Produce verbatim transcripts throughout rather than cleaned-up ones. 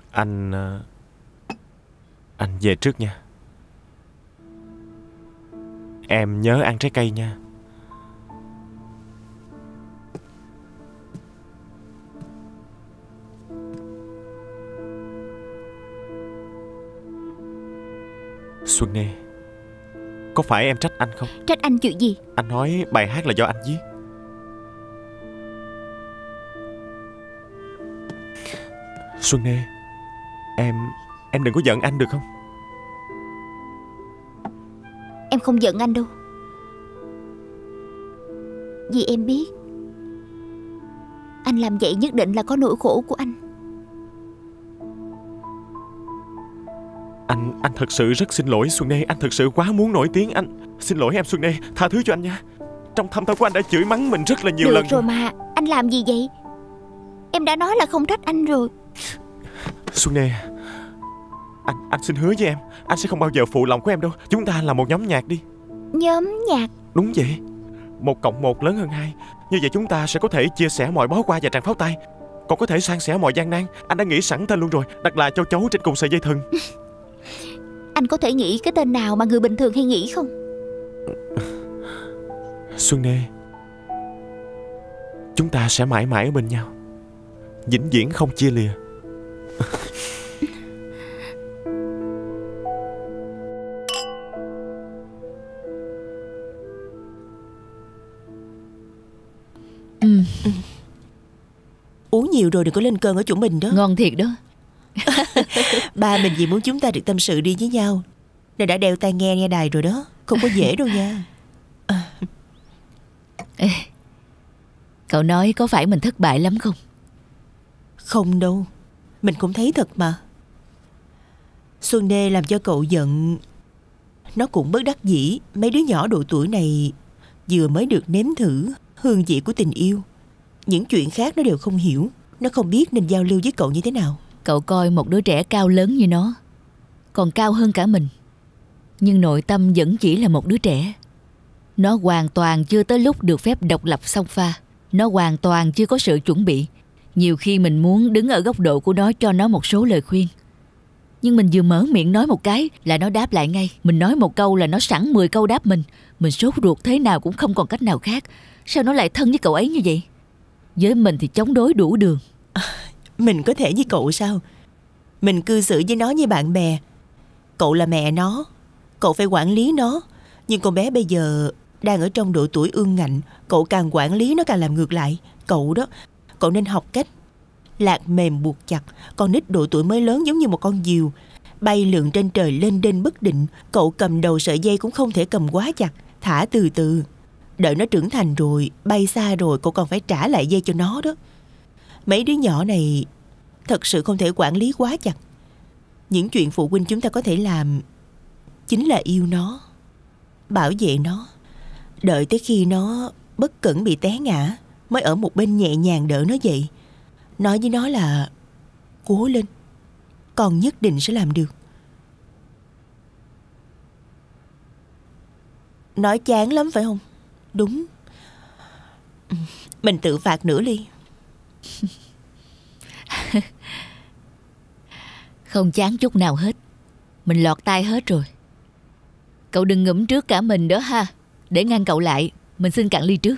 Anh Anh về trước nha. Em nhớ ăn trái cây nha. Xuân Nê, có phải em trách anh không? Trách anh chuyện gì? Anh nói bài hát là do anh viết. Xuân Nê, Em Em đừng có giận anh được không? Em không giận anh đâu. Vì em biết anh làm vậy nhất định là có nỗi khổ của anh. Anh Anh thật sự rất xin lỗi Xuân Nê. Anh thật sự quá muốn nổi tiếng. Anh xin lỗi em Xuân Nê. Tha thứ cho anh nha. Trong thâm tâm của anh đã chửi mắng mình rất là nhiều Được lần. Được rồi mà. Anh làm gì vậy? Em đã nói là không trách anh rồi. Xuân Nê, Anh anh xin hứa với em, anh sẽ không bao giờ phụ lòng của em đâu. Chúng ta là một nhóm nhạc đi. Nhóm nhạc? Đúng vậy. Một cộng một lớn hơn hai. Như vậy chúng ta sẽ có thể chia sẻ mọi bó hoa và tràng pháo tay, còn có thể san sẻ mọi gian nan. Anh đã nghĩ sẵn tên luôn rồi. Đặt là Châu Chấu trên cùng sợi dây thừng. Anh có thể nghĩ cái tên nào mà người bình thường hay nghĩ không? Xuân Nê, chúng ta sẽ mãi mãi ở bên nhau, vĩnh viễn không chia lìa. Ừ. Ừ. Uống nhiều rồi đừng có lên cơn ở chỗ mình đó. Ngon thiệt đó. Ba mình vì muốn chúng ta được tâm sự đi với nhau nên đã đeo tai nghe nghe đài rồi đó. Không có dễ đâu nha. À. Ê, cậu nói có phải mình thất bại lắm không? Không đâu, mình cũng thấy thật mà. Xuân Nê làm cho cậu giận, nó cũng bất đắc dĩ. Mấy đứa nhỏ độ tuổi này vừa mới được nếm thử hương vị của tình yêu. Những chuyện khác nó đều không hiểu. Nó không biết nên giao lưu với cậu như thế nào. Cậu coi một đứa trẻ cao lớn như nó, còn cao hơn cả mình, nhưng nội tâm vẫn chỉ là một đứa trẻ. Nó hoàn toàn chưa tới lúc được phép độc lập xông pha. Nó hoàn toàn chưa có sự chuẩn bị. Nhiều khi mình muốn đứng ở góc độ của nó, cho nó một số lời khuyên, nhưng mình vừa mở miệng nói một cái là nó đáp lại ngay. Mình nói một câu là nó sẵn mười câu đáp mình. Mình sốt ruột thế nào cũng không còn cách nào khác. Sao nó lại thân với cậu ấy như vậy? Với mình thì chống đối đủ đường. À, mình có thể như cậu sao? Mình cư xử với nó như bạn bè. Cậu là mẹ nó, cậu phải quản lý nó. Nhưng con bé bây giờ đang ở trong độ tuổi ương ngạnh. Cậu càng quản lý nó càng làm ngược lại. Cậu đó, cậu nên học cách lạc mềm buộc chặt. Con nít độ tuổi mới lớn giống như một con diều, bay lượn trên trời lên đên bất định. Cậu cầm đầu sợi dây cũng không thể cầm quá chặt. Thả từ từ. Đợi nó trưởng thành rồi, bay xa rồi, cậu còn phải trả lại dây cho nó đó. Mấy đứa nhỏ này thật sự không thể quản lý quá chặt. Những chuyện phụ huynh chúng ta có thể làm chính là yêu nó, bảo vệ nó. Đợi tới khi nó bất cẩn bị té ngã mới ở một bên nhẹ nhàng đỡ nó dậy. Nói với nó là cố lên, con nhất định sẽ làm được. Nói chán lắm phải không? Đúng. Mình tự phạt nửa ly. Không chán chút nào hết. Mình lọt tai hết rồi. Cậu đừng ngủm trước cả mình đó ha. Để ngăn cậu lại, mình xin cạn ly trước.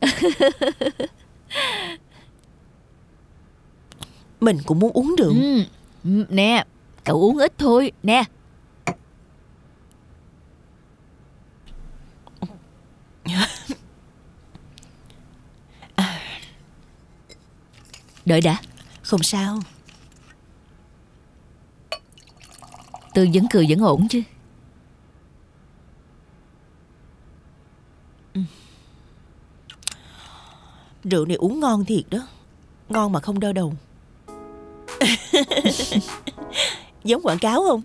Mình cũng muốn uống rượu. Ừ. Nè, cậu uống ít thôi. Nè. Đợi đã. Không sao. Tư vẫn cười vẫn ổn chứ? Ừ. Rượu này uống ngon thiệt đó. Ngon mà không đau đầu. Giống quảng cáo không?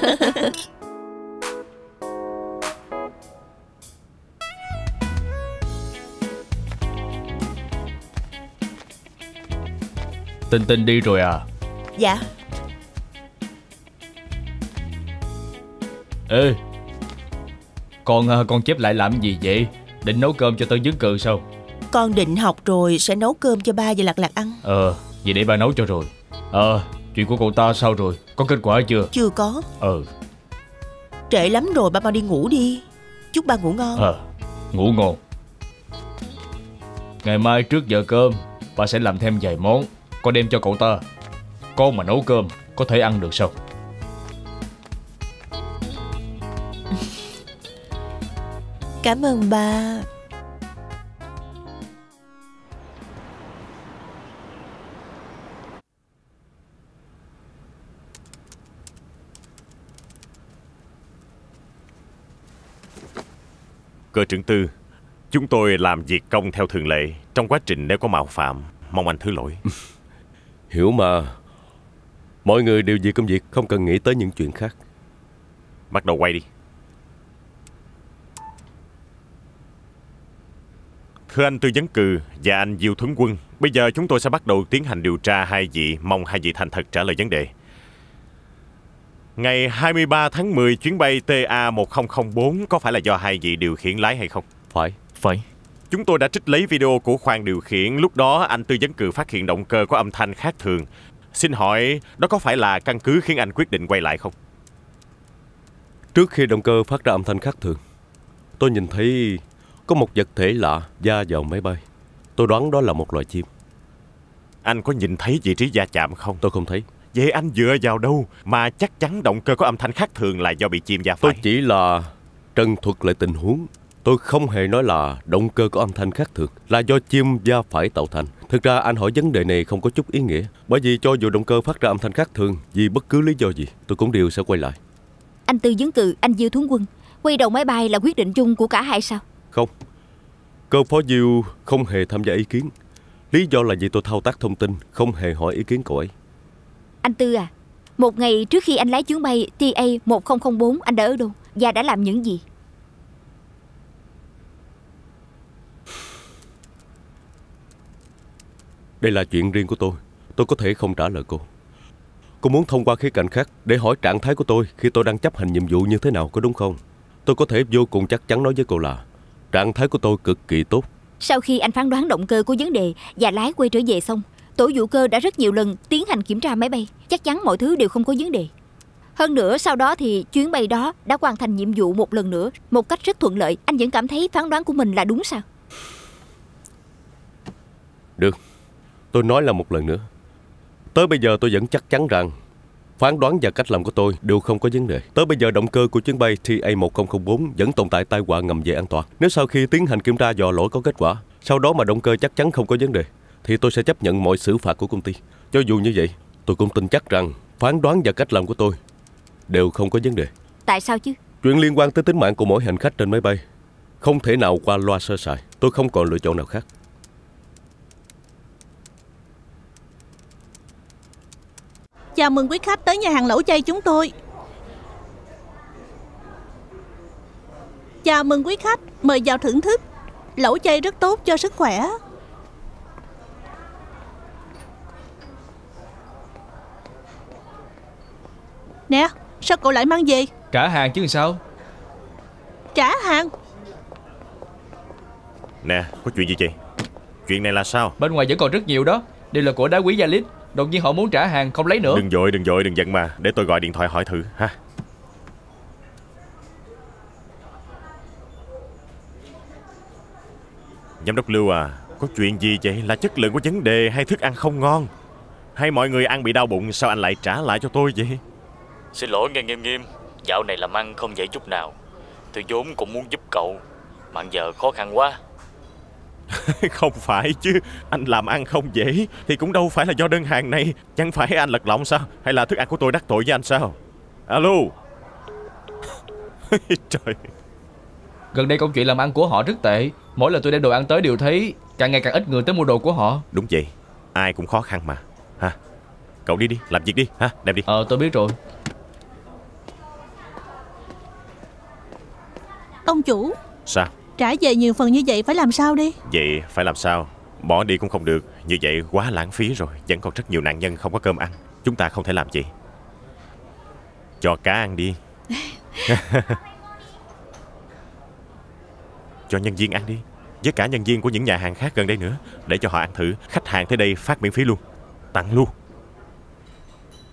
Tinh Tinh đi rồi à? Dạ. Ê, Con con chép lại làm gì vậy? Định nấu cơm cho Tân Dấn Cừ sao? Con định học rồi sẽ nấu cơm cho ba và Lặt Lặt ăn. Ờ, vậy để ba nấu cho rồi. Ờ, Chuyện của cậu ta sao rồi? Có kết quả chưa? Chưa có. Ờ. Trễ lắm rồi, ba mau đi ngủ đi. Chúc ba ngủ ngon. Ờ, ngủ ngon. Ngày mai trước giờ cơm ba sẽ làm thêm vài món, con đem cho cậu ta. Con mà nấu cơm có thể ăn được sao? Cảm ơn ba. Cơ trưởng Tư, chúng tôi làm việc công theo thường lệ. Trong quá trình nếu có mạo phạm, mong anh thứ lỗi. Hiểu mà. Mọi người đều vì công việc, không cần nghĩ tới những chuyện khác. Bắt đầu quay đi. Thưa anh Tư Vấn Cừ và anh Diêu Thuấn Quân, bây giờ chúng tôi sẽ bắt đầu tiến hành điều tra hai vị. Mong hai vị thành thật trả lời vấn đề. Ngày hai mươi ba tháng mười, chuyến bay T A một không không bốn có phải là do hai vị điều khiển lái hay không? Phải. Phải. Chúng tôi đã trích lấy video của khoang điều khiển. Lúc đó anh Tư Vấn Cừ phát hiện động cơ có âm thanh khác thường. Xin hỏi đó có phải là căn cứ khiến anh quyết định quay lại không? Trước khi động cơ phát ra âm thanh khác thường, tôi nhìn thấy có một vật thể lạ va vào máy bay. Tôi đoán đó là một loài chim. Anh có nhìn thấy vị trí va chạm không? Tôi không thấy. Vậy anh dựa vào đâu mà chắc chắn động cơ có âm thanh khác thường là do bị chim va phải? Tôi chỉ là trần thuật lại tình huống. Tôi không hề nói là động cơ có âm thanh khác thường là do chim va phải tạo thành. Thực ra anh hỏi vấn đề này không có chút ý nghĩa, bởi vì cho dù động cơ phát ra âm thanh khác thường vì bất cứ lý do gì, tôi cũng đều sẽ quay lại. Anh Tư Vấn Cừ, anh Diêu Thuấn Quân, quay đầu máy bay là quyết định chung của cả hai sao? Không. Cơ phó Diêu không hề tham gia ý kiến. Lý do là vì tôi thao tác thông tin, không hề hỏi ý kiến cậu ấy. Anh Tư à, một ngày trước khi anh lái chuyến bay T A một không không bốn, anh đã ở đâu và đã làm những gì? Đây là chuyện riêng của tôi. Tôi có thể không trả lời cô. Cô muốn thông qua khía cạnh khác để hỏi trạng thái của tôi khi tôi đang chấp hành nhiệm vụ như thế nào, có đúng không? Tôi có thể vô cùng chắc chắn nói với cô là trạng thái của tôi cực kỳ tốt. Sau khi anh phán đoán động cơ có vấn đề và lái quay trở về xong, tổ vụ cơ đã rất nhiều lần tiến hành kiểm tra máy bay. Chắc chắn mọi thứ đều không có vấn đề. Hơn nữa sau đó thì chuyến bay đó đã hoàn thành nhiệm vụ một lần nữa một cách rất thuận lợi. Anh vẫn cảm thấy phán đoán của mình là đúng sao? Được, tôi nói là một lần nữa. Tới bây giờ tôi vẫn chắc chắn rằng phán đoán và cách làm của tôi đều không có vấn đề. Tới bây giờ động cơ của chuyến bay T A một không không bốn vẫn tồn tại tai họa ngầm về an toàn. Nếu sau khi tiến hành kiểm tra dò lỗi có kết quả, sau đó mà động cơ chắc chắn không có vấn đề, thì tôi sẽ chấp nhận mọi xử phạt của công ty. Cho dù như vậy, tôi cũng tin chắc rằng phán đoán và cách làm của tôi đều không có vấn đề. Tại sao chứ? Chuyện liên quan tới tính mạng của mỗi hành khách trên máy bay không thể nào qua loa sơ sài. Tôi không còn lựa chọn nào khác. Chào mừng quý khách tới nhà hàng lẩu chay chúng tôi. Chào mừng quý khách, mời vào thưởng thức. Lẩu chay rất tốt cho sức khỏe. Nè, sao cậu lại mang về? Trả hàng chứ sao? Trả hàng? Nè, có chuyện gì vậy? Chuyện này là sao? Bên ngoài vẫn còn rất nhiều đó. Đều là của đá quý gia lít. Đột nhiên họ muốn trả hàng không lấy nữa. Đừng vội, đừng vội, đừng giận mà. Để tôi gọi điện thoại hỏi thử ha. Giám đốc Lưu à, có chuyện gì vậy? Là chất lượng của vấn đề hay thức ăn không ngon? Hay mọi người ăn bị đau bụng, sao anh lại trả lại cho tôi vậy? Xin lỗi nghe Nghiêm Nghiêm, dạo này làm ăn không dễ chút nào. Tôi vốn cũng muốn giúp cậu, mà giờ khó khăn quá. Không phải chứ, anh làm ăn không dễ thì cũng đâu phải là do đơn hàng này. Chẳng phải anh lật lọng sao? Hay là thức ăn của tôi đắc tội với anh sao? Alo. Trời. Gần đây công chuyện làm ăn của họ rất tệ. Mỗi lần tôi đem đồ ăn tới đều thấy càng ngày càng ít người tới mua đồ của họ. Đúng vậy, ai cũng khó khăn mà ha. Cậu đi đi, làm việc đi ha, đem đi. Ờ tôi biết rồi. Ông chủ. Sao? Trả về nhiều phần như vậy phải làm sao đi? Vậy phải làm sao? Bỏ đi cũng không được. Như vậy quá lãng phí rồi. Vẫn còn rất nhiều nạn nhân không có cơm ăn. Chúng ta không thể làm gì. Cho cá ăn đi. Cho nhân viên ăn đi. Với cả nhân viên của những nhà hàng khác gần đây nữa. Để cho họ ăn thử. Khách hàng tới đây phát miễn phí luôn. Tặng luôn.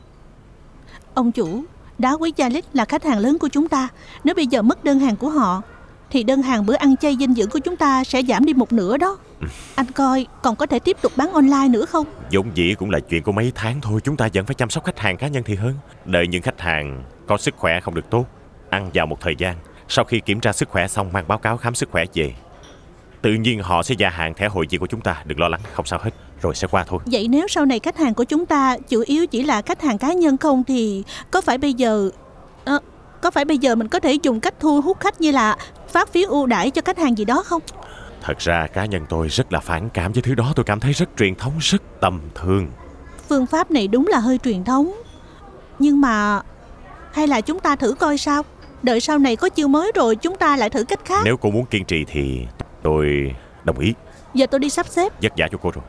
Ông chủ, Đá Quý Gia Lích là khách hàng lớn của chúng ta. Nếu bây giờ mất đơn hàng của họ thì đơn hàng bữa ăn chay dinh dưỡng của chúng ta sẽ giảm đi một nửa đó. Anh coi còn có thể tiếp tục bán online nữa không? Vốn dĩ cũng là chuyện của mấy tháng thôi. Chúng ta vẫn phải chăm sóc khách hàng cá nhân thì hơn. Đợi những khách hàng có sức khỏe không được tốt, ăn vào một thời gian, sau khi kiểm tra sức khỏe xong mang báo cáo khám sức khỏe về, tự nhiên họ sẽ gia hạn thẻ hội viên của chúng ta. Đừng lo lắng, không sao hết, rồi sẽ qua thôi. Vậy nếu sau này khách hàng của chúng ta chủ yếu chỉ là khách hàng cá nhân không thì có phải bây giờ à, Có phải bây giờ mình có thể dùng cách thu hút khách như là phát phiếu ưu đãi cho khách hàng gì đó không? Thật ra cá nhân tôi rất là phản cảm với thứ đó. Tôi cảm thấy rất truyền thống, rất tầm thường. Phương pháp này đúng là hơi truyền thống. Nhưng mà hay là chúng ta thử coi sao. Đợi sau này có chiêu mới rồi chúng ta lại thử cách khác. Nếu cô muốn kiên trì thì tôi đồng ý. Giờ tôi đi sắp xếp. Vất vả cho cô rồi.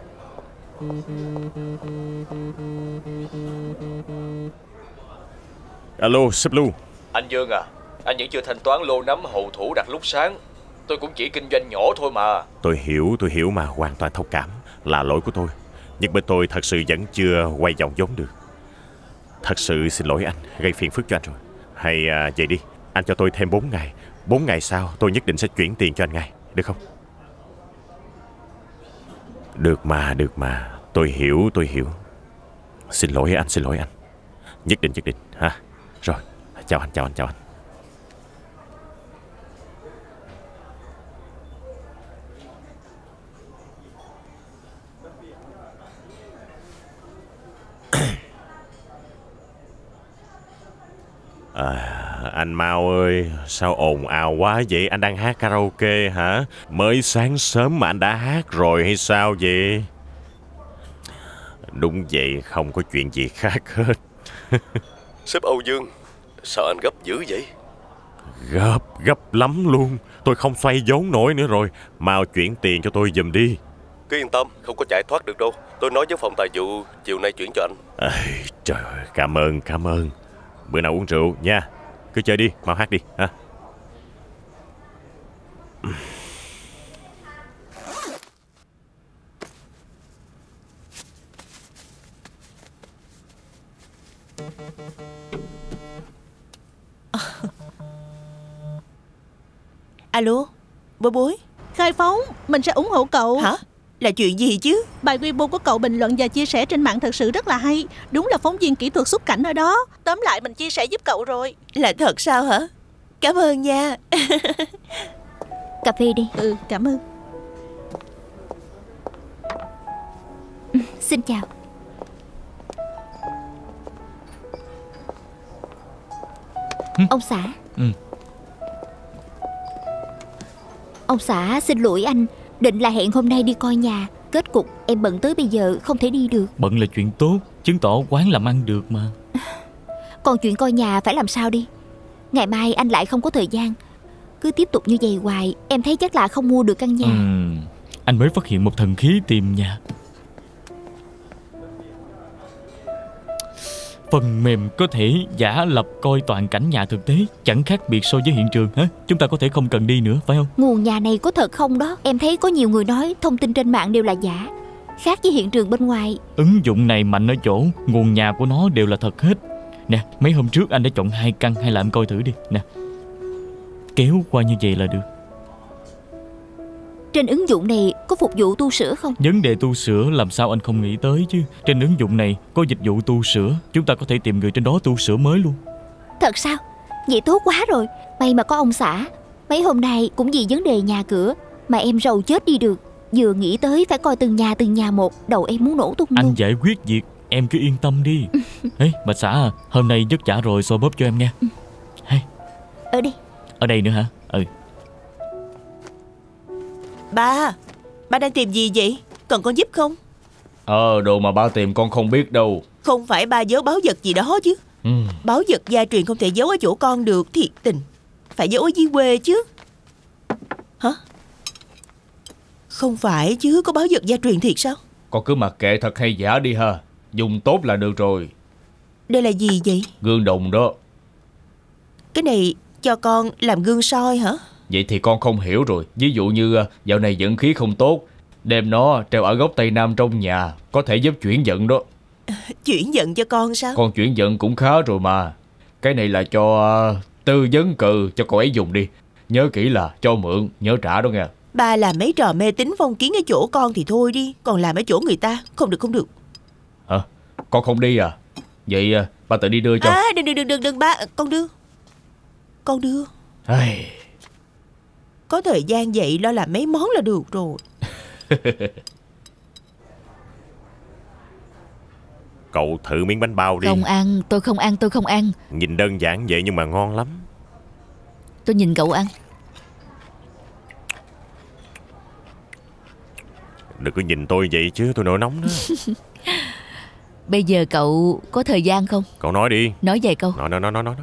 Alo, sếp Lưu. Anh Dương à, anh vẫn chưa thanh toán lô nắm hậu thủ đặt lúc sáng. Tôi cũng chỉ kinh doanh nhỏ thôi mà. Tôi hiểu, tôi hiểu mà, hoàn toàn thông cảm. Là lỗi của tôi. Nhưng bên tôi thật sự vẫn chưa quay vòng vốn được. Thật sự xin lỗi anh, gây phiền phức cho anh rồi. Hay à, vậy đi, anh cho tôi thêm bốn ngày. Bốn ngày sau tôi nhất định sẽ chuyển tiền cho anh ngay, được không? Được mà, được mà. Tôi hiểu, tôi hiểu. Xin lỗi anh, xin lỗi anh. Nhất định, nhất định ha. Rồi, chào anh, chào anh, chào anh. À, anh Mao ơi, sao ồn ào quá vậy? Anh đang hát karaoke hả? Mới sáng sớm mà anh đã hát rồi hay sao vậy? Đúng vậy, không có chuyện gì khác hết. Sếp Âu Dương, sao anh gấp dữ vậy? Gấp, gấp lắm luôn. Tôi không xoay vốn nổi nữa rồi. Mau chuyển tiền cho tôi giùm đi. Cứ yên tâm, không có chạy thoát được đâu. Tôi nói với phòng tài vụ chiều nay chuyển cho anh. À, trời ơi, cảm ơn, cảm ơn. Bữa nào uống rượu nha. Cứ chơi đi, mau hát đi ha. Alo, bối bối. Khai phóng, mình sẽ ủng hộ cậu. Hả? Là chuyện gì chứ? Bài Weibo của cậu bình luận và chia sẻ trên mạng thật sự rất là hay. Đúng là phóng viên kỹ thuật xuất cảnh ở đó. Tóm lại mình chia sẻ giúp cậu rồi. Là thật sao hả? Cảm ơn nha. Cà phê đi. Ừ, cảm ơn. Ừ, xin chào. ừ. Ông xã. Ừ. Ông xã xin lỗi anh. Định là hẹn hôm nay đi coi nhà. Kết cục em bận tới bây giờ không thể đi được. Bận là chuyện tốt, chứng tỏ quán làm ăn được mà. Còn chuyện coi nhà phải làm sao đi? Ngày mai anh lại không có thời gian. Cứ tiếp tục như vậy hoài, em thấy chắc là không mua được căn nhà. ừ, Anh mới phát hiện một thần khí tìm nhà. Phần mềm có thể giả lập coi toàn cảnh nhà thực tế, chẳng khác biệt so với hiện trường hả? Chúng ta có thể không cần đi nữa, phải không? Nguồn nhà này có thật không đó? Em thấy có nhiều người nói thông tin trên mạng đều là giả, khác với hiện trường bên ngoài. Ứng dụng này mạnh ở chỗ nguồn nhà của nó đều là thật hết. Nè, mấy hôm trước anh đã chọn hai căn, hay là em coi thử đi. Nè, kéo qua như vậy là được. Trên ứng dụng này có phục vụ tu sửa không? Vấn đề tu sửa làm sao anh không nghĩ tới chứ. Trên ứng dụng này có dịch vụ tu sửa. Chúng ta có thể tìm người trên đó tu sửa mới luôn. Thật sao? Vậy tốt quá rồi. May mà có ông xã. Mấy hôm nay cũng vì vấn đề nhà cửa mà em rầu chết đi được. Vừa nghĩ tới phải coi từng nhà từng nhà một, đầu em muốn nổ tung luôn. Anh giải quyết việc, em cứ yên tâm đi. Ê, bà xã à, hôm nay vất vả rồi, xoa bóp cho em nha. Hey. Ở đây. Ở đây nữa hả? Ừ. Ba, ba đang tìm gì vậy? Cần con giúp không? Ờ, đồ mà ba tìm con không biết đâu. Không phải ba giấu báu vật gì đó chứ? ừ. Báu vật gia truyền không thể giấu ở chỗ con được, thiệt tình. Phải giấu ở dưới quê chứ. Hả? Không phải chứ, có báu vật gia truyền thiệt sao? Con cứ mặc kệ thật hay giả đi ha. Dùng tốt là được rồi. Đây là gì vậy? Gương đồng đó. Cái này cho con làm gương soi hả? Vậy thì con không hiểu rồi. Ví dụ như dạo này vận khí không tốt, đem nó treo ở góc Tây Nam trong nhà, có thể giúp chuyển vận đó. Chuyển giận cho con sao? Con chuyển giận cũng khá rồi mà. Cái này là cho uh, tư vấn cừ cho cậu ấy dùng đi. Nhớ kỹ là cho mượn, nhớ trả đó nghe. Ba làm mấy trò mê tín phong kiến ở chỗ con thì thôi đi, còn làm ở chỗ người ta không được không được. Hả? Con không đi à? Vậy uh, ba tự đi đưa cho. À đừng đừng đừng đừng đừng ba, con đưa. Con đưa. Ai... Có thời gian vậy lo làm mấy món là được rồi. Cậu thử miếng bánh bao đi. Không ăn, tôi không ăn, tôi không ăn. Nhìn đơn giản vậy nhưng mà ngon lắm. Tôi nhìn cậu ăn. Đừng có nhìn tôi vậy chứ, tôi nổi nóng đó. Bây giờ cậu có thời gian không? Cậu nói đi. Nói vài câu. Nói nói nói nói nói.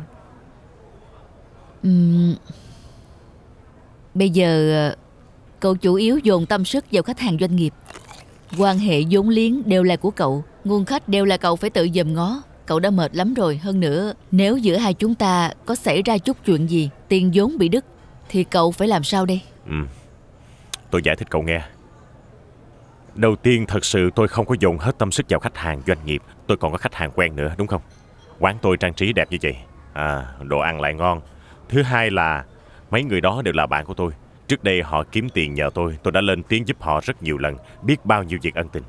Uhm, Bây giờ cậu chủ yếu dồn tâm sức vào khách hàng doanh nghiệp. Quan hệ vốn liếng đều là của cậu, nguồn khách đều là cậu phải tự dòm ngó. Cậu đã mệt lắm rồi. Hơn nữa, nếu giữa hai chúng ta có xảy ra chút chuyện gì, tiền vốn bị đứt, thì cậu phải làm sao đây? Ừ. Tôi giải thích cậu nghe. Đầu tiên, thật sự tôi không có dồn hết tâm sức vào khách hàng doanh nghiệp. Tôi còn có khách hàng quen nữa, đúng không? Quán tôi trang trí đẹp như vậy, à, đồ ăn lại ngon. Thứ hai là mấy người đó đều là bạn của tôi. Trước đây họ kiếm tiền nhờ tôi, tôi đã lên tiếng giúp họ rất nhiều lần, biết bao nhiêu việc ân tình.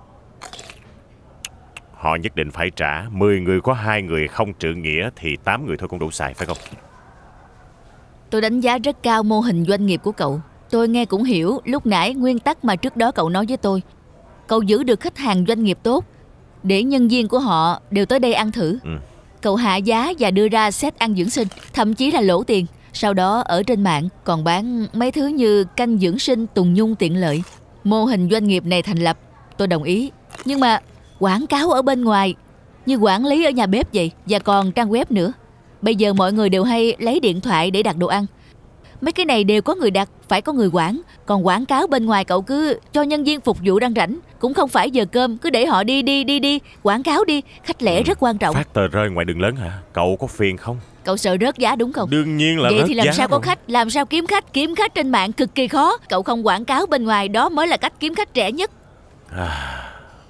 Họ nhất định phải trả. Mười người có hai người không trượng nghĩa thì tám người thôi cũng đủ xài, phải không? Tôi đánh giá rất cao mô hình doanh nghiệp của cậu. Tôi nghe cũng hiểu lúc nãy nguyên tắc mà trước đó cậu nói với tôi. Cậu giữ được khách hàng doanh nghiệp tốt, để nhân viên của họ đều tới đây ăn thử. Ừ. Cậu hạ giá và đưa ra set ăn dưỡng sinh, thậm chí là lỗ tiền. Sau đó ở trên mạng còn bán mấy thứ như canh dưỡng sinh, tùng nhung tiện lợi. Mô hình doanh nghiệp này thành lập, tôi đồng ý. Nhưng mà quảng cáo ở bên ngoài như quản lý ở nhà bếp vậy, và còn trang web nữa. Bây giờ mọi người đều hay lấy điện thoại để đặt đồ ăn. Mấy cái này đều có người đặt, phải có người quản. Còn quảng cáo bên ngoài cậu cứ cho nhân viên phục vụ đang rảnh, cũng không phải giờ cơm, cứ để họ đi đi đi đi quảng cáo đi. Khách lẻ ừ, rất quan trọng. Phát tờ rơi ngoài đường lớn hả? Cậu có phiền không? Cậu sợ rớt giá đúng không? Đương nhiên là vậy rớt thì làm giá sao rồi. có khách? Làm sao kiếm khách? Kiếm khách trên mạng cực kỳ khó. Cậu không quảng cáo bên ngoài, đó mới là cách kiếm khách rẻ nhất. à...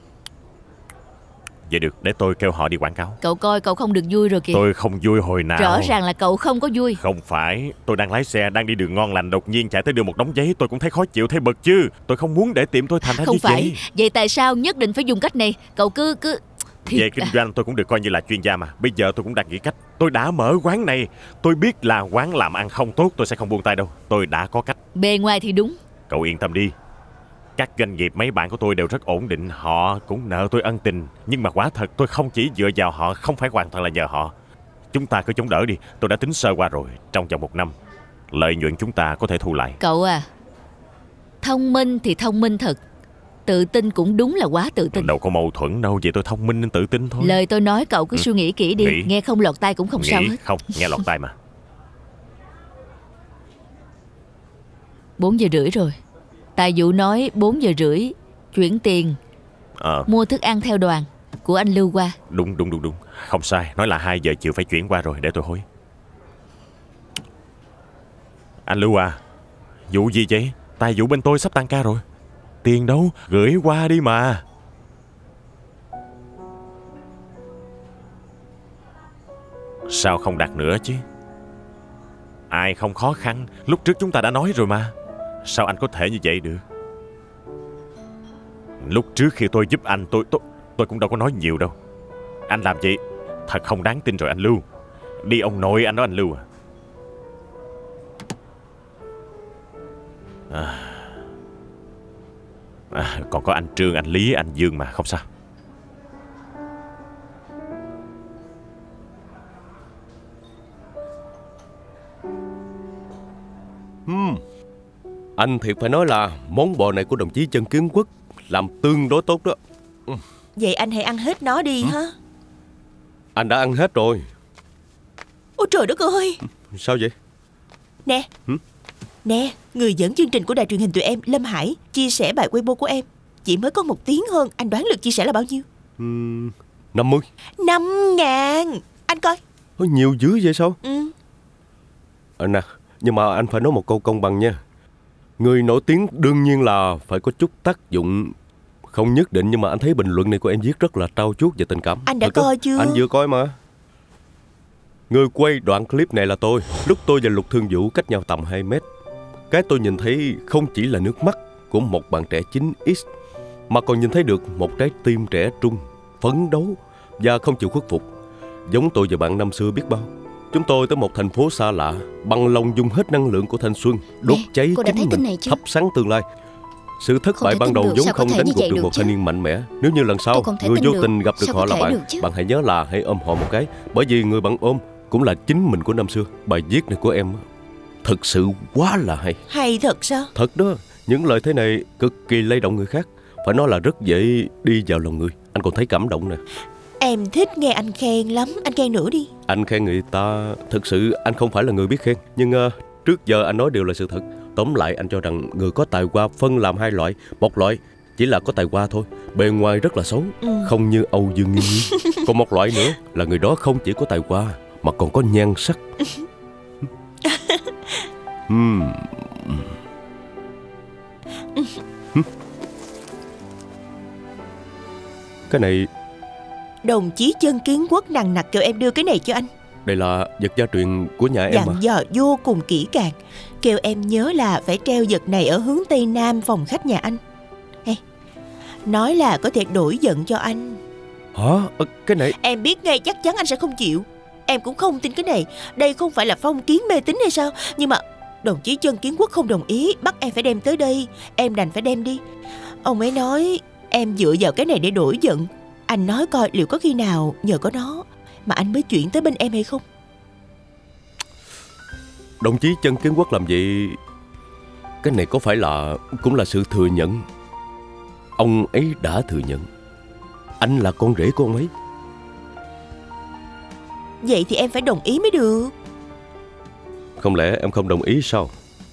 Vậy được, để tôi kêu họ đi quảng cáo. Cậu coi cậu không được vui rồi kìa. Tôi không vui hồi nào. Rõ ràng là cậu không có vui. Không phải, tôi đang lái xe, đang đi đường ngon lành, đột nhiên chạy tới đưa một đống giấy. Tôi cũng thấy khó chịu, thấy bực chứ. Tôi không muốn để tiệm tôi thành ra không như phải. vậy. Vậy tại sao nhất định phải dùng cách này? Cậu cứ cứ Thiệt về kinh à. doanh tôi cũng được coi như là chuyên gia mà. Bây giờ tôi cũng đang nghĩ cách. Tôi đã mở quán này, tôi biết là quán làm ăn không tốt, tôi sẽ không buông tay đâu. Tôi đã có cách. Bề ngoài thì đúng. Cậu yên tâm đi. Các doanh nghiệp mấy bạn của tôi đều rất ổn định. Họ cũng nợ tôi ân tình. Nhưng mà quả thật tôi không chỉ dựa vào họ, không phải hoàn toàn là nhờ họ. Chúng ta cứ chống đỡ đi. Tôi đã tính sơ qua rồi. Trong vòng một năm, lợi nhuận chúng ta có thể thu lại. Cậu à, thông minh thì thông minh thật, tự tin cũng đúng là quá tự tin. Đâu có mâu thuẫn đâu. Vậy tôi thông minh nên tự tin thôi. Lời tôi nói cậu cứ ừ. suy nghĩ kỹ đi. Nghĩ. Nghe không lọt tai cũng không nghĩ. sao hết. Không, nghe lọt tai mà. Bốn giờ rưỡi rồi. Tài vụ nói bốn giờ rưỡi chuyển tiền à. mua thức ăn theo đoàn của anh Lưu qua. Đúng đúng đúng đúng. Không sai. Nói là hai giờ chiều phải chuyển qua rồi. Để tôi hối. Anh Lưu à, vụ gì vậy? Tài vụ bên tôi sắp tăng ca rồi. Tiền đâu? Gửi qua đi mà. Sao không đặt nữa chứ? Ai không khó khăn? Lúc trước chúng ta đã nói rồi mà. Sao anh có thể như vậy được? Lúc trước khi tôi giúp anh tôi tôi, tôi cũng đâu có nói nhiều đâu. Anh làm vậy thật không đáng tin rồi anh Lưu. Đi ông nội anh đó anh Lưu à. À, à, còn có anh Trương, anh Lý, anh Dương mà, không sao. Hmm. Anh thiệt phải nói là món bò này của đồng chí Chân Kiến Quốc làm tương đối tốt đó. Vậy anh hãy ăn hết nó đi. ừ. hả? Anh đã ăn hết rồi. Ôi trời đất ơi. Sao vậy? Nè ừ? Nè, người dẫn chương trình của đài truyền hình tụi em, Lâm Hải, chia sẻ bài Weibo của em. Chỉ mới có một tiếng hơn. Anh đoán lượt chia sẻ là bao nhiêu? uhm, năm mươi. Năm ngàn. Anh coi. Có nhiều dữ vậy sao? Ừ. À, nè, nhưng mà anh phải nói một câu công bằng nha. Người nổi tiếng đương nhiên là phải có chút tác dụng Không nhất định, nhưng mà anh thấy bình luận này của em viết rất là trau chuốt và tình cảm. Anh đã Thật đó. coi chưa? Anh vừa coi mà. Người quay đoạn clip này là tôi. Lúc tôi và Lục Thương Vũ cách nhau tầm hai mét. Cái tôi nhìn thấy không chỉ là nước mắt của một bạn trẻ chín x, mà còn nhìn thấy được một trái tim trẻ trung, phấn đấu và không chịu khuất phục. Giống tôi và bạn năm xưa biết bao. Chúng tôi tới một thành phố xa lạ, bằng lòng dùng hết năng lượng của thanh xuân, đốt Nè, cháy cô đã thấy chính tin mình, này chưa? thắp sáng tương lai. Sự thất Không bại thể ban tin đầu được, vốn sao có không thể đánh như gục vậy được được một chứ? thanh niên mạnh mẽ. Nếu như lần sau Tôi không thể người tin vô được. tình gặp được Sao họ có là thể bạn, được chứ? bạn hãy nhớ là hãy ôm họ một cái, bởi vì người bạn ôm cũng là chính mình của năm xưa. Bài viết này của em thật sự quá là hay. Hay thật sao? Thật đó, những lời thế này cực kỳ lay động người khác. Phải nói là rất dễ đi vào lòng người. Anh còn thấy cảm động nè. Em thích nghe anh khen lắm. Anh khen nữa đi. Anh khen người ta, thực sự anh không phải là người biết khen. Nhưng uh, trước giờ anh nói đều là sự thật. Tóm lại anh cho rằng người có tài hoa phân làm hai loại. Một loại chỉ là có tài hoa thôi, bề ngoài rất là xấu, ừ. không như Âu Dương Nghiên Nghiên. Còn một loại nữa là người đó không chỉ có tài hoa mà còn có nhan sắc. uhm. Cái này... Đồng chí Chân Kiến Quốc nằng nặc kêu em đưa cái này cho anh. Đây là vật gia truyền của nhà em mà. Dặn dò vô cùng kỹ càng, kêu em nhớ là phải treo vật này ở hướng Tây Nam phòng khách nhà anh. Hey, nói là có thể đổi giận cho anh. Hả? Ờ, cái này... Em biết ngay chắc chắn anh sẽ không chịu. Em cũng không tin cái này. Đây không phải là phong kiến mê tín hay sao? Nhưng mà đồng chí Chân Kiến Quốc không đồng ý, bắt em phải đem tới đây. Em đành phải đem đi. Ông ấy nói em dựa vào cái này để đổi giận. Anh nói coi liệu có khi nào nhờ có nó mà anh mới chuyển tới bên em hay không? Đồng chí Chân Kiến Quốc làm vậy, cái này có phải là cũng là sự thừa nhận? Ông ấy đã thừa nhận anh là con rể của ông ấy. Vậy thì em phải đồng ý mới được. Không lẽ em không đồng ý sao?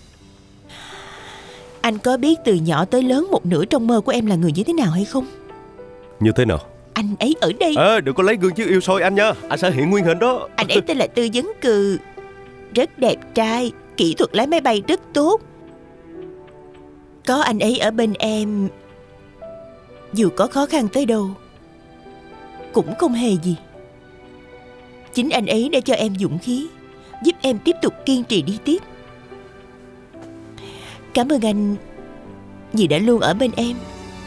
Anh có biết từ nhỏ tới lớn một nửa trong mơ của em là người như thế nào hay không? Như thế nào? Anh ấy ở đây. Ờ, à, đừng có lấy gương chiếu yêu soi anh nha. Anh sẽ hiện nguyên hình đó. Anh ấy tên là Tư Vấn Cừ, rất đẹp trai, kỹ thuật lái máy bay rất tốt. Có anh ấy ở bên em, dù có khó khăn tới đâu cũng không hề gì. Chính anh ấy đã cho em dũng khí, giúp em tiếp tục kiên trì đi tiếp. Cảm ơn anh vì đã luôn ở bên em.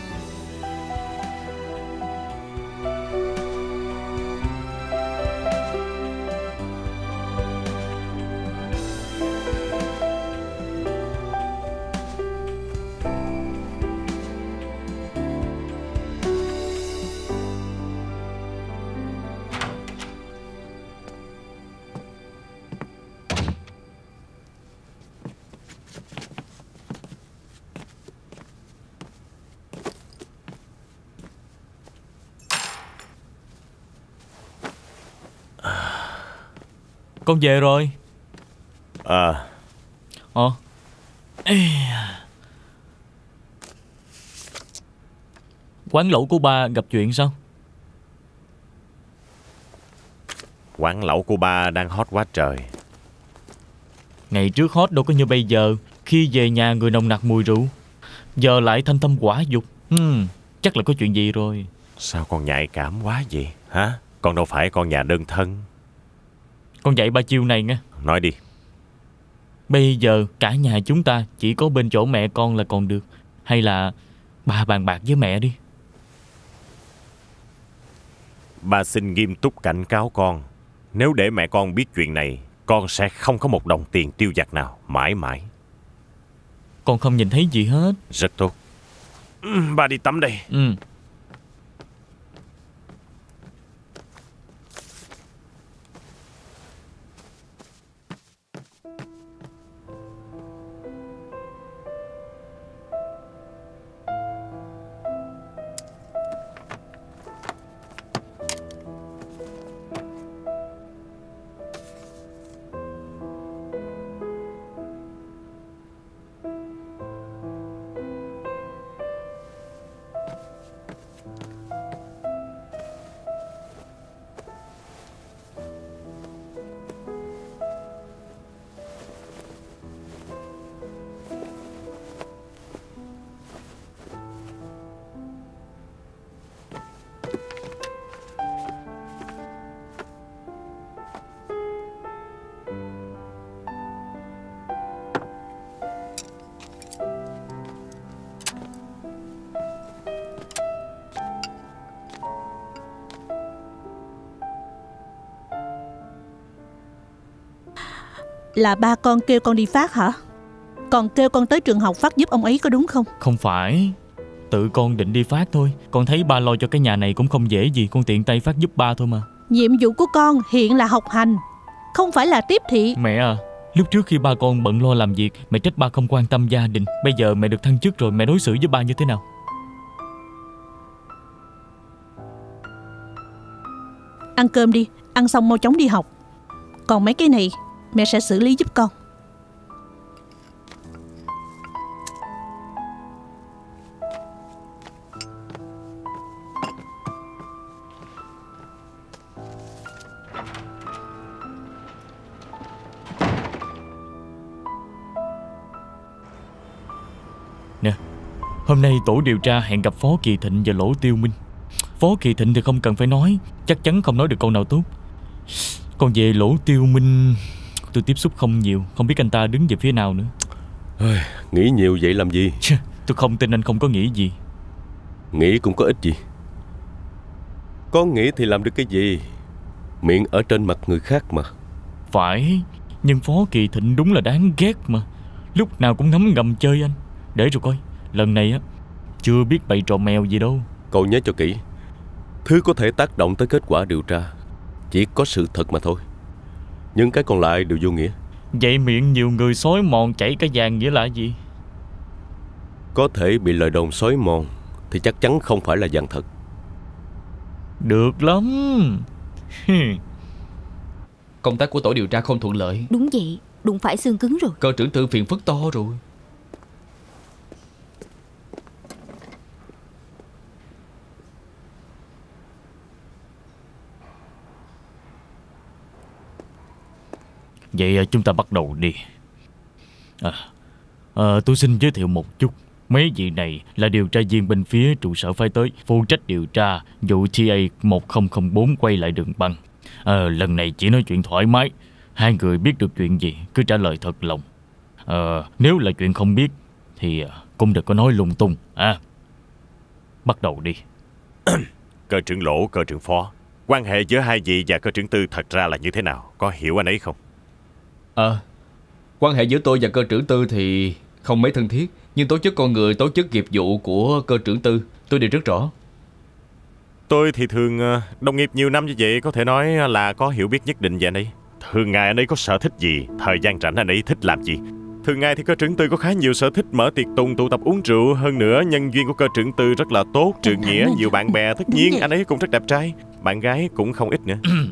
Con về rồi. À. Ờ. Ê. Quán lẩu của ba gặp chuyện sao? Quán lẩu của ba đang hot quá trời. Ngày trước hot đâu có như bây giờ. Khi về nhà người nồng nặc mùi rượu, giờ lại thanh tâm quả dục. hmm, Chắc là có chuyện gì rồi. Sao con nhạy cảm quá vậy hả? Con đâu phải con nhà đơn thân. Con dạy ba chiêu này nghe. Nói đi. Bây giờ cả nhà chúng ta chỉ có bên chỗ mẹ con là còn được, hay là ba bàn bạc với mẹ đi. Ba xin nghiêm túc cảnh cáo con. Nếu để mẹ con biết chuyện này, con sẽ không có một đồng tiền tiêu vặt nào mãi mãi. Con không nhìn thấy gì hết. Rất tốt. ừ, Ba đi tắm đây. Ừ. Là ba con kêu con đi phát hả? Còn kêu con tới trường học phát giúp ông ấy có đúng không? Không phải, tự con định đi phát thôi. Con thấy ba lo cho cái nhà này cũng không dễ gì, con tiện tay phát giúp ba thôi mà. Nhiệm vụ của con hiện là học hành, không phải là tiếp thị. Mẹ à, lúc trước khi ba con bận lo làm việc, mẹ trách ba không quan tâm gia đình. Bây giờ mẹ được thăng chức rồi, mẹ đối xử với ba như thế nào? Ăn cơm đi, ăn xong mau chóng đi học. Còn mấy cái này mẹ sẽ xử lý giúp con. Nè, hôm nay tổ điều tra hẹn gặp Phó Kỳ Thịnh và Lỗ Tiêu Minh. Phó Kỳ Thịnh thì không cần phải nói, chắc chắn không nói được câu nào tốt. Còn về Lỗ Tiêu Minh, tôi tiếp xúc không nhiều, không biết anh ta đứng về phía nào nữa. Nghĩ nhiều vậy làm gì? Chà, tôi không tin anh không có nghĩ gì. Nghĩ cũng có ích gì. Có nghĩ thì làm được cái gì? Miệng ở trên mặt người khác mà. Phải, nhưng Phó Kỳ Thịnh đúng là đáng ghét mà. Lúc nào cũng ngấm ngầm chơi anh. Để rồi coi, lần này á chưa biết bày trò mèo gì đâu. Cậu nhớ cho kỹ, thứ có thể tác động tới kết quả điều tra chỉ có sự thật mà thôi. Những cái còn lại đều vô nghĩa. Vậy miệng nhiều người xói mòn chảy cả vàng nghĩa là gì? Có thể bị lời đồn xói mòn thì chắc chắn không phải là vàng thật. Được lắm. Công tác của tổ điều tra không thuận lợi. Đúng vậy, đụng phải xương cứng rồi. Cơ trưởng Tư phiền phức to rồi. Vậy chúng ta bắt đầu đi. à, à, Tôi xin giới thiệu một chút. Mấy vị này là điều tra viên bên phía trụ sở phái tới, phụ trách điều tra vụ T A một không không bốn quay lại đường băng. à, Lần này chỉ nói chuyện thoải mái. Hai người biết được chuyện gì cứ trả lời thật lòng. à, Nếu là chuyện không biết thì cũng đừng có nói lung tung. à, Bắt đầu đi. Cơ trưởng Lỗ, cơ trưởng Phó, quan hệ giữa hai vị và cơ trưởng Tư thật ra là như thế nào? Có hiểu anh ấy không? Ờ à, quan hệ giữa tôi và cơ trưởng Tư thì không mấy thân thiết, nhưng tố chất con người, tố chất nghiệp vụ của cơ trưởng Tư tôi đều rất rõ. Tôi thì thường đồng nghiệp nhiều năm như vậy, có thể nói là có hiểu biết nhất định về anh ấy. Thường ngày anh ấy có sở thích gì, thời gian rảnh anh ấy thích làm gì. Thường ngày thì cơ trưởng Tư có khá nhiều sở thích, mở tiệc tùng, tụ tập uống rượu. Hơn nữa nhân duyên của cơ trưởng Tư rất là tốt, trượng nghĩa, nhiều bạn bè. Tất nhiên anh ấy cũng rất đẹp trai, bạn gái cũng không ít nữa.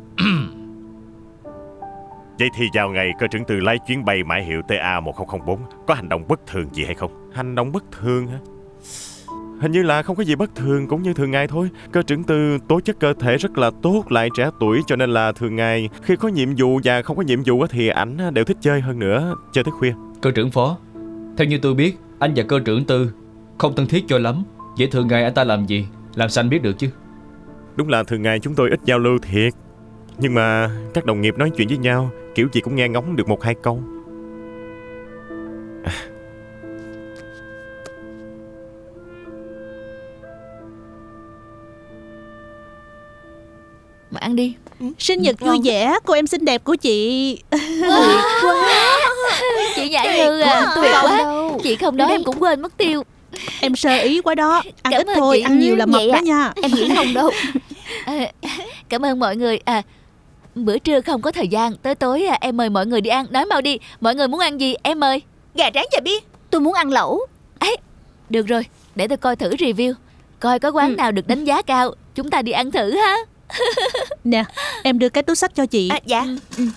Vậy thì vào ngày cơ trưởng Tư lái chuyến bay mã hiệu T A một không không bốn, có hành động bất thường gì hay không? Hành động bất thường hả? Hình như là không có gì bất thường, cũng như thường ngày thôi. Cơ trưởng Tư tố chất cơ thể rất là tốt, lại trẻ tuổi, cho nên là thường ngày khi có nhiệm vụ và không có nhiệm vụ thì ảnh đều thích chơi, hơn nữa chơi tới khuya. Cơ trưởng Phó, theo như tôi biết, anh và cơ trưởng Tư không thân thiết cho lắm. Vậy thường ngày anh ta làm gì, làm sao anh biết được chứ? Đúng là thường ngày chúng tôi ít giao lưu thiệt, nhưng mà các đồng nghiệp nói chuyện với nhau kiểu gì cũng nghe ngóng được một hai câu. à. Mà ăn đi. Sinh nhật vui vẻ, cô em xinh đẹp của chị. Tuyệt quá. Chị Nhã Như à, tuyệt quá. Chị không nói em cũng quên mất tiêu. Em sơ ý quá đó. Ăn Cảm ít ơn thôi, chị. ăn nhiều là mập Vậy đó à? nha. Em nghĩ không đâu. À, cảm ơn mọi người. À, bữa trưa không có thời gian, tới tối à, em mời mọi người đi ăn. Nói mau đi, mọi người muốn ăn gì em mời. Gà rán chà bia. Tôi muốn ăn lẩu. Ấy, được rồi, để tôi coi thử review, coi có quán Ừ. nào được đánh giá cao. Chúng ta đi ăn thử ha. Nè, em đưa cái túi xách cho chị. À, dạ.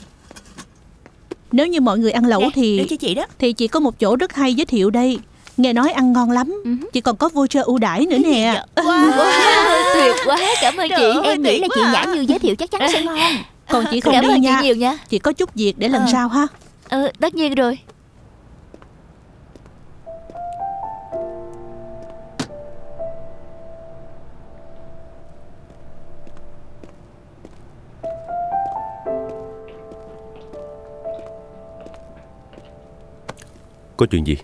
Nếu như mọi người ăn lẩu Nè, thì đưa cho chị đó. Thì chị có một chỗ rất hay giới thiệu đây. Nghe nói ăn ngon lắm. Chị còn có voucher ưu đãi nữa nè. Wow, tuyệt quá, cảm ơn chị. Em nghĩ là chị Nhã Như giới thiệu chắc chắn sẽ ngon. Còn chị không Cảm đi ơn chị nha. nhiều nha. Chị có chút việc để lần Ờ. sau ha. Ờ, tất nhiên rồi. Có chuyện gì?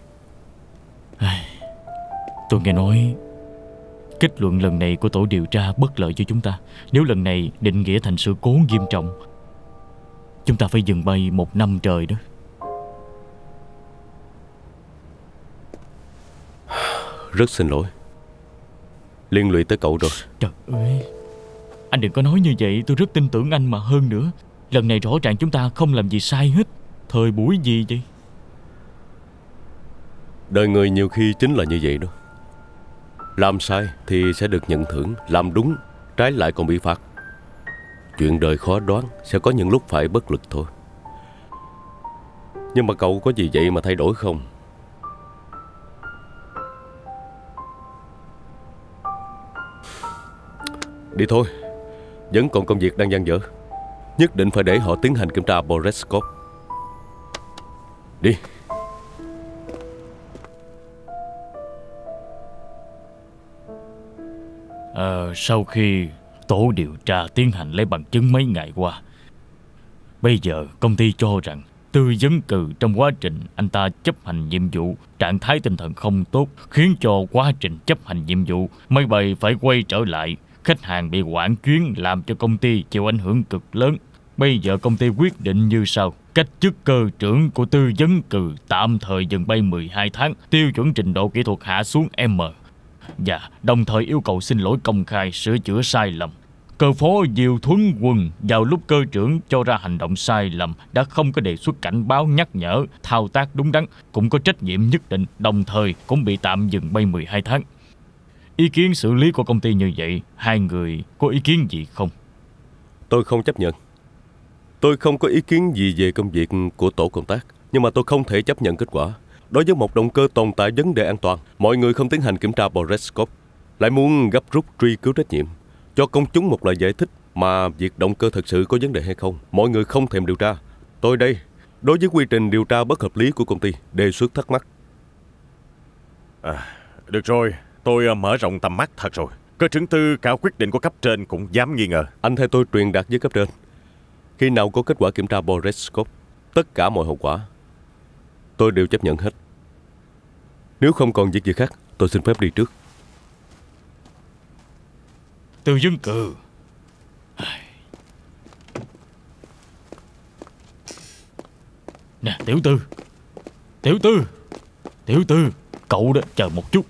Tôi nghe nói kết luận lần này của tổ điều tra bất lợi cho chúng ta. Nếu lần này định nghĩa thành sự cố nghiêm trọng, chúng ta phải dừng bay một năm trời đó. Rất xin lỗi, liên lụy tới cậu rồi. Trời ơi, anh đừng có nói như vậy. Tôi rất tin tưởng anh mà. Hơn nữa, lần này rõ ràng chúng ta không làm gì sai hết. Thời buổi gì vậy? Đời người nhiều khi chính là như vậy đó. Làm sai thì sẽ được nhận thưởng, làm đúng trái lại còn bị phạt. Chuyện đời khó đoán, sẽ có những lúc phải bất lực thôi. Nhưng mà cậu có gì vậy mà thay đổi không? Đi thôi, vẫn còn công việc đang dang dở. Nhất định phải để họ tiến hành kiểm tra borescope. Đi. Ờ, sau khi tổ điều tra tiến hành lấy bằng chứng mấy ngày qua, bây giờ công ty cho rằng Tư Vấn Cừ trong quá trình anh ta chấp hành nhiệm vụ trạng thái tinh thần không tốt, khiến cho quá trình chấp hành nhiệm vụ máy bay phải quay trở lại. Khách hàng bị hoãn chuyến làm cho công ty chịu ảnh hưởng cực lớn. Bây giờ công ty quyết định như sau: cách chức cơ trưởng của Tư Vấn Cừ tạm thời dừng bay mười hai tháng, tiêu chuẩn trình độ kỹ thuật hạ xuống M, và đồng thời yêu cầu xin lỗi công khai sửa chữa sai lầm. Cơ phó Diệu Thuấn Quân vào lúc cơ trưởng cho ra hành động sai lầm đã không có đề xuất cảnh báo nhắc nhở, thao tác đúng đắn, cũng có trách nhiệm nhất định, đồng thời cũng bị tạm dừng bay mười hai tháng. Ý kiến xử lý của công ty như vậy, hai người có ý kiến gì không? Tôi không chấp nhận. Tôi không có ý kiến gì về công việc của tổ công tác, nhưng mà tôi không thể chấp nhận kết quả. Đối với một động cơ tồn tại vấn đề an toàn, mọi người không tiến hành kiểm tra borescope, lại muốn gấp rút truy cứu trách nhiệm, cho công chúng một lời giải thích mà việc động cơ thật sự có vấn đề hay không, mọi người không thèm điều tra. Tôi đây, đối với quy trình điều tra bất hợp lý của công ty, đề xuất thắc mắc. À, được rồi, tôi mở rộng tầm mắt thật rồi. Cơ trưởng Tư cả quyết định của cấp trên cũng dám nghi ngờ. Anh theo tôi truyền đạt với cấp trên, khi nào có kết quả kiểm tra borescope, tất cả mọi hậu quả tôi đều chấp nhận hết. Nếu không còn việc gì khác, tôi xin phép đi trước. Tư Vấn Cừ, nè, Tiểu Tư, Tiểu Tư, Tiểu Tư, cậu đó, chờ một chút.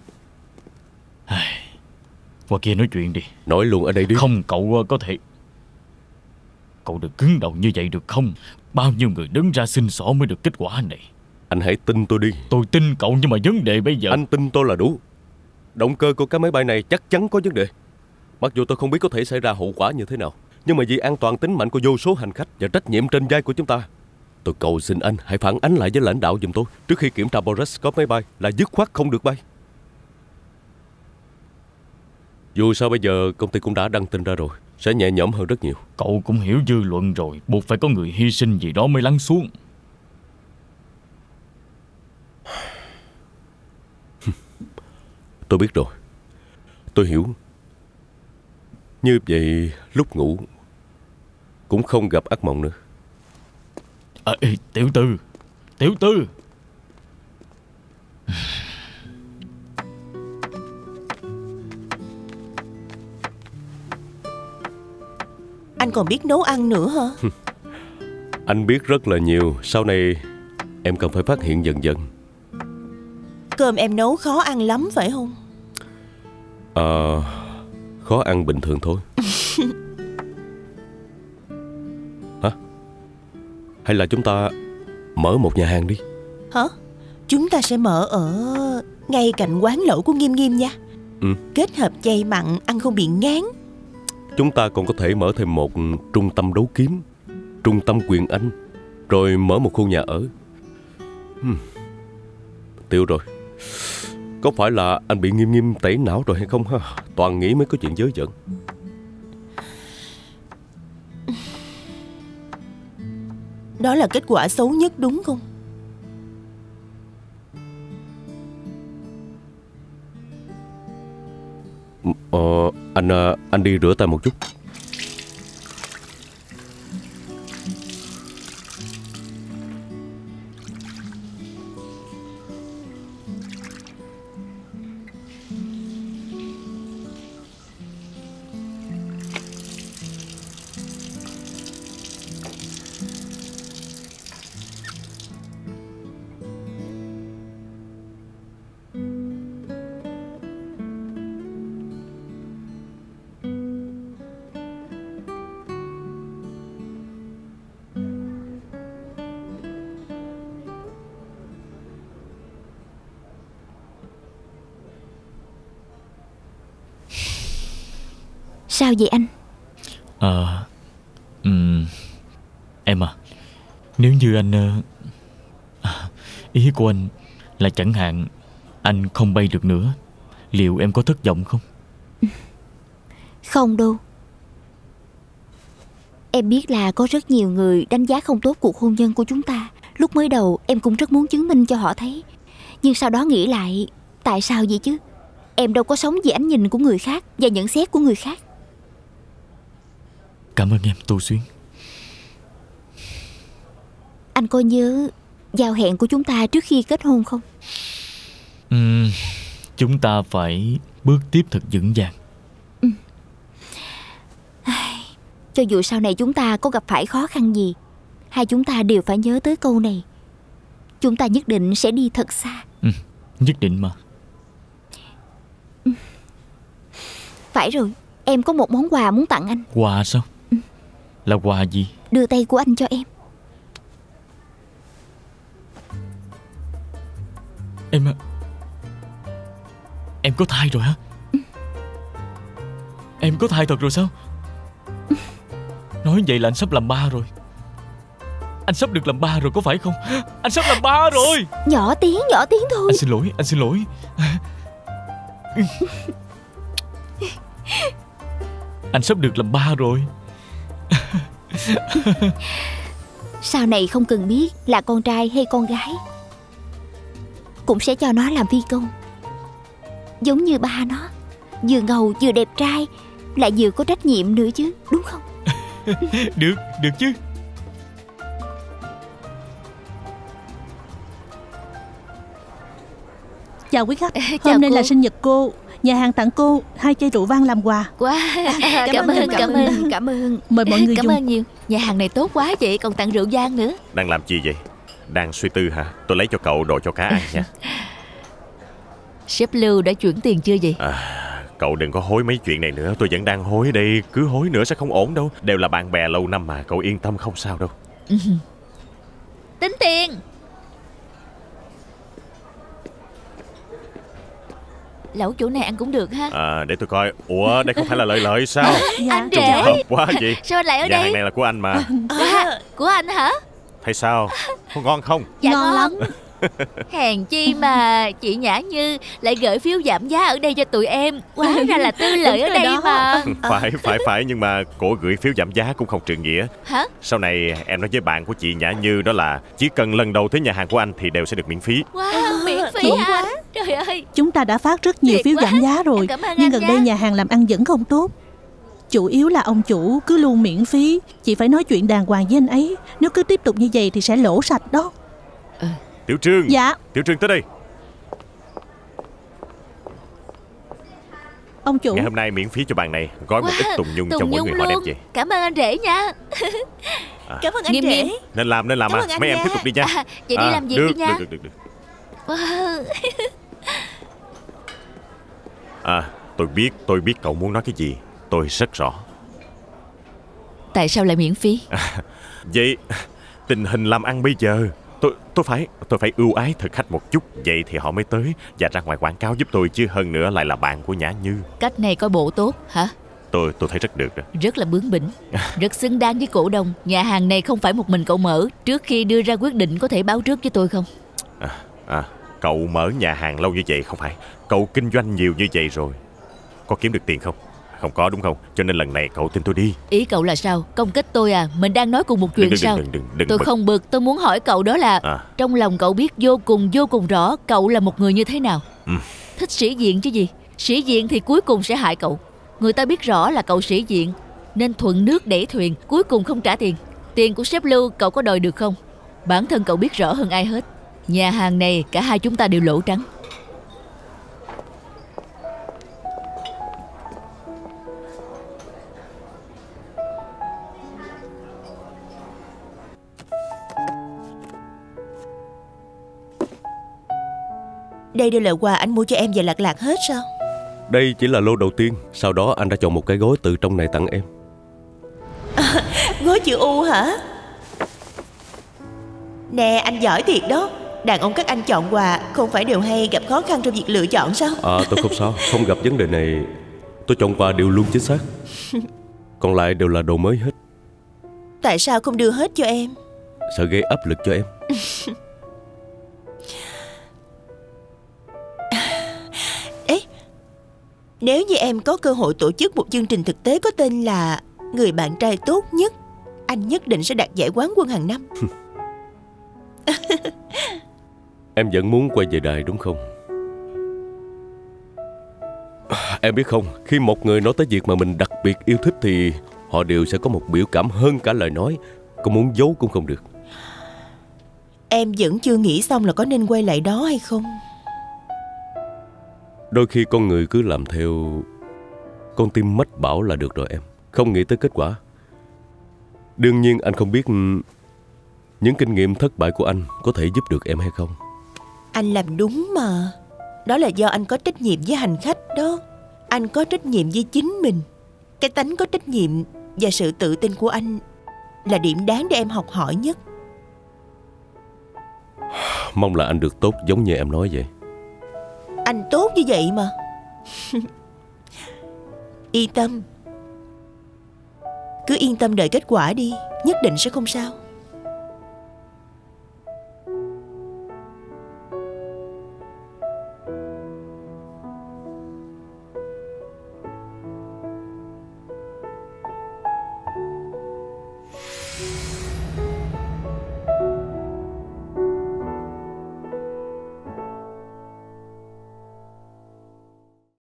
Qua kia nói chuyện đi. Nói luôn ở đây đi. Không, cậu có thể. Cậu đừng cứng đầu như vậy được không? Bao nhiêu người đứng ra xin xỏ mới được kết quả này. Anh hãy tin tôi đi. Tôi tin cậu, nhưng mà vấn đề bây giờ... Anh tin tôi là đủ. Động cơ của cái máy bay này chắc chắn có vấn đề. Mặc dù tôi không biết có thể xảy ra hậu quả như thế nào, nhưng mà vì an toàn tính mạng của vô số hành khách và trách nhiệm trên vai của chúng ta, tôi cầu xin anh hãy phản ánh lại với lãnh đạo giùm tôi. Trước khi kiểm tra borescope máy bay là dứt khoát không được bay. Dù sao bây giờ công ty cũng đã đăng tin ra rồi, sẽ nhẹ nhõm hơn rất nhiều. Cậu cũng hiểu dư luận rồi, buộc phải có người hy sinh gì đó mới lắng xuống. Tôi biết rồi. Tôi hiểu. Như vậy lúc ngủ cũng không gặp ác mộng nữa. À, ê, Tiểu Tư, Tiểu Tư. Anh còn biết nấu ăn nữa hả? Anh biết rất là nhiều. Sau này em cần phải phát hiện dần dần. Cơm em nấu khó ăn lắm phải không? Ờ, khó ăn bình thường thôi. Hả? Hay là chúng ta mở một nhà hàng đi? Hả? Chúng ta sẽ mở ở ngay cạnh quán lẩu của Nghiêm Nghiêm nha. Ừ. Kết hợp chay mặn, ăn không bị ngán. Chúng ta còn có thể mở thêm một trung tâm đấu kiếm, trung tâm quyền Anh, rồi mở một khu nhà ở. hmm. Tiêu rồi. Có phải là anh bị Nghiêm Nghiêm tẩy não rồi hay không ha? Toàn nghĩ mấy cái chuyện dớ dẫn. Đó là kết quả xấu nhất đúng không? Ờ, anh anh đi rửa tay một chút. Sao vậy anh? Ờ ừm, Em à, nếu như anh ờ, à, ý của anh là chẳng hạn anh không bay được nữa, liệu em có thất vọng không? Không đâu. Em biết là có rất nhiều người đánh giá không tốt cuộc hôn nhân của chúng ta. Lúc mới đầu em cũng rất muốn chứng minh cho họ thấy. Nhưng sau đó nghĩ lại, tại sao vậy chứ? Em đâu có sống vì ánh nhìn của người khác và nhận xét của người khác. Cảm ơn em, Tô Xuyến. Anh có nhớ giao hẹn của chúng ta trước khi kết hôn không? Ừm, Chúng ta phải bước tiếp thật vững vàng. Ừ. Cho dù sau này chúng ta có gặp phải khó khăn gì, hai chúng ta đều phải nhớ tới câu này. Chúng ta nhất định sẽ đi thật xa. Ừ, nhất định mà. Ừ. Phải rồi, em có một món quà muốn tặng anh. Quà sao? Ừ. Là quà gì? Đưa tay của anh cho em. Em Em có thai rồi hả? Ừ. Em có thai thật rồi sao? Ừ. Nói vậy là anh sắp làm ba rồi. Anh sắp được làm ba rồi có phải không? Anh sắp làm ba rồi. Nhỏ tiếng, nhỏ tiếng thôi. Anh xin lỗi, anh xin lỗi. Anh sắp được làm ba rồi. Sau này không cần biết là con trai hay con gái, cũng sẽ cho nó làm phi công. Giống như ba nó, vừa ngầu vừa đẹp trai, lại vừa có trách nhiệm nữa chứ, đúng không? Được, được chứ. Chào quý khách, Chào hôm nay cô. là sinh nhật cô. Nhà hàng tặng cô hai chai rượu vang làm quà. Wow. Cảm, cảm ơn, cảm ơn, cảm ơn. Mời mọi người Cảm dùng. ơn nhiều. Nhà hàng này tốt quá vậy, còn tặng rượu vang nữa. Đang làm gì vậy? Đang suy tư hả? Tôi lấy cho cậu đồ cho cá ăn nha. Sếp Lưu đã chuyển tiền chưa vậy? À, cậu đừng có hối mấy chuyện này nữa. Tôi vẫn đang hối đây. Cứ hối nữa sẽ không ổn đâu. Đều là bạn bè lâu năm mà. Cậu yên tâm không sao đâu. Tính tiền. Lẩu chỗ này ăn cũng được ha. À, để tôi coi. Ủa, đây không phải là lợi lợi sao? Dạ. Anh Trùng Rể, hợp quá gì. sao anh lại ở Nhà đây? hàng này là của anh mà. À, của anh hả? Thấy sao? Có ngon không? Dạ Ngon lắm. Hèn chi mà chị Nhã Như lại gửi phiếu giảm giá ở đây cho tụi em. Hóa ra là Tư Lợi ở Đúng rồi đây đó. mà. Phải, phải, phải. Nhưng mà cổ gửi phiếu giảm giá cũng không trượng nghĩa. Hả? Sau này em nói với bạn của chị Nhã Như đó là chỉ cần lần đầu tới nhà hàng của anh thì đều sẽ được miễn phí. Wow, miễn phí Đúng hả? Trời ơi. Chúng ta đã phát rất nhiều Tuyệt phiếu quá. giảm giá rồi. Em cảm ơn Nhưng anh gần nha. đây nhà hàng làm ăn vẫn không tốt. Chủ yếu là ông chủ cứ luôn miễn phí. Chị phải nói chuyện đàng hoàng với anh ấy. Nếu cứ tiếp tục như vậy thì sẽ lỗ sạch đó. Tiểu Trương. Dạ. Tiểu Trương tới đây. Ông chủ. Ngày hôm nay miễn phí cho bạn này. Gói một ít tùng nhung cho Tùng mỗi Nhung người họ đem luôn. về. Cảm ơn anh Rể nha. Cảm ơn anh Nghiêm Rể. Nghiêm. Nên làm, nên làm Cảm à. ơn anh Mấy em nha. tiếp tục đi nha. À, vậy đi À, làm việc được, đi nha. Được, được, được, được. Wow. À, tôi biết, tôi biết cậu muốn nói cái gì. Tôi rất rõ. Tại sao lại miễn phí? Vậy tình hình làm ăn bây giờ, tôi tôi phải tôi phải ưu ái thực khách một chút, vậy thì họ mới tới và ra ngoài quảng cáo giúp tôi, chứ hơn nữa lại là bạn của Nhã Như. Cách này coi bộ tốt hả? Tôi tôi thấy rất được rồi. Rất là bướng bỉnh, rất xứng đáng với cổ đông. Nhà hàng này không phải một mình cậu mở. Trước khi đưa ra quyết định có thể báo trước với tôi không? À, à, cậu mở nhà hàng lâu như vậy không phải, cậu kinh doanh nhiều như vậy rồi, có kiếm được tiền không? Không có đúng không? Cho nên lần này cậu tin tôi đi. Ý cậu là sao? Công kích tôi à? Mình đang nói cùng một chuyện đừng, sao? đừng, đừng, đừng, đừng Tôi bực. không bực, tôi muốn hỏi cậu đó là À. trong lòng cậu biết vô cùng vô cùng rõ cậu là một người như thế nào. Ừ. Thích sĩ diện chứ gì. Sĩ diện thì cuối cùng sẽ hại cậu. Người ta biết rõ là cậu sĩ diện nên thuận nước đẩy thuyền, cuối cùng không trả tiền. Tiền của sếp Lưu cậu có đòi được không? Bản thân cậu biết rõ hơn ai hết. Nhà hàng này cả hai chúng ta đều lỗ trắng. Đây đều là quà anh mua cho em và Lạc Lạc hết sao? Đây chỉ là lô đầu tiên. Sau đó anh đã chọn một cái gói từ trong này tặng em. Gói chữ U hả? Nè, anh giỏi thiệt đó. Đàn ông các anh chọn quà không phải đều hay gặp khó khăn trong việc lựa chọn sao? À, tôi không sao. Không gặp vấn đề này. Tôi chọn quà đều luôn chính xác. Còn lại đều là đồ mới hết. Tại sao không đưa hết cho em? Sợ gây áp lực cho em. Ê, nếu như em có cơ hội tổ chức một chương trình thực tế có tên là Người bạn trai tốt nhất, anh nhất định sẽ đạt giải quán quân hàng năm. Em vẫn muốn quay về đài đúng không? Em biết không, khi một người nói tới việc mà mình đặc biệt yêu thích thì họ đều sẽ có một biểu cảm hơn cả lời nói. Có muốn giấu cũng không được. Em vẫn chưa nghĩ xong là có nên quay lại đó hay không. Đôi khi con người cứ làm theo con tim mách bảo là được rồi em, không nghĩ tới kết quả. Đương nhiên anh không biết những kinh nghiệm thất bại của anh có thể giúp được em hay không. Anh làm đúng mà. Đó là do anh có trách nhiệm với hành khách đó. Anh có trách nhiệm với chính mình. Cái tánh có trách nhiệm và sự tự tin của anh là điểm đáng để em học hỏi nhất. Mong là anh được tốt giống như em nói vậy. Anh tốt như vậy mà. Yên tâm. Cứ yên tâm đợi kết quả đi, nhất định sẽ không sao.